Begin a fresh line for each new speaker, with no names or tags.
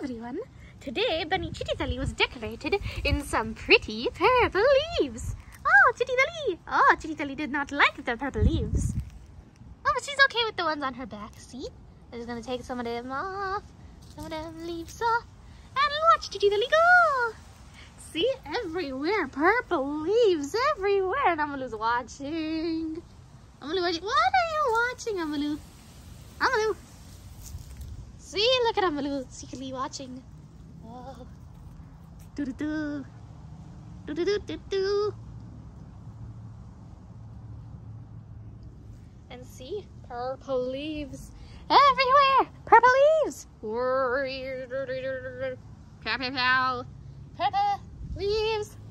everyone! Today, Bunny Chitty was decorated in some pretty purple leaves. Oh, Chitty did not like the purple leaves. Oh, but she's okay with the ones on her back. See? I'm just gonna take some of them off. Some of them leaves off. And watch Chitty go! See? Everywhere. Purple leaves everywhere. And Amalu's watching. Amalu, what are you watching, Amalu? Amalu. See? Look at Amalu secretly watching. Oh. Do-do-do. Do-do-do-do-do. And see? Purple leaves everywhere. Purple leaves. Purple leaves.